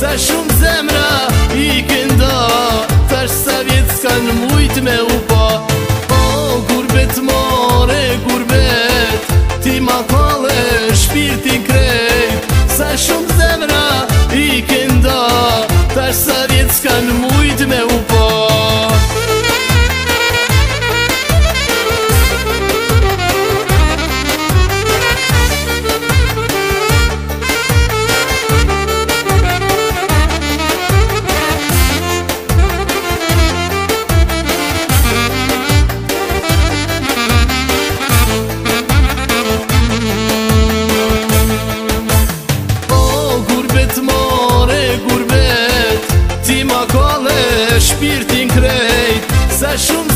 Sa shumë zemra i kënda, tash sa vjet s'kan mujt me u pa. O gurbet more, gurbet, ti ma kalle shpirtin krejt. Sa shumë zemra i kënda, tash sa vjet s'kan mujt me u pa. Shpirtin krejt, sa shumë